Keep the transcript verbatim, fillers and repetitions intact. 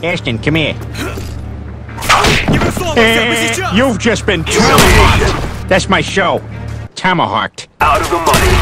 Ashton, come here. Eh, you've just been terminated. That's my show. Tomowhawk'd. Out of the money.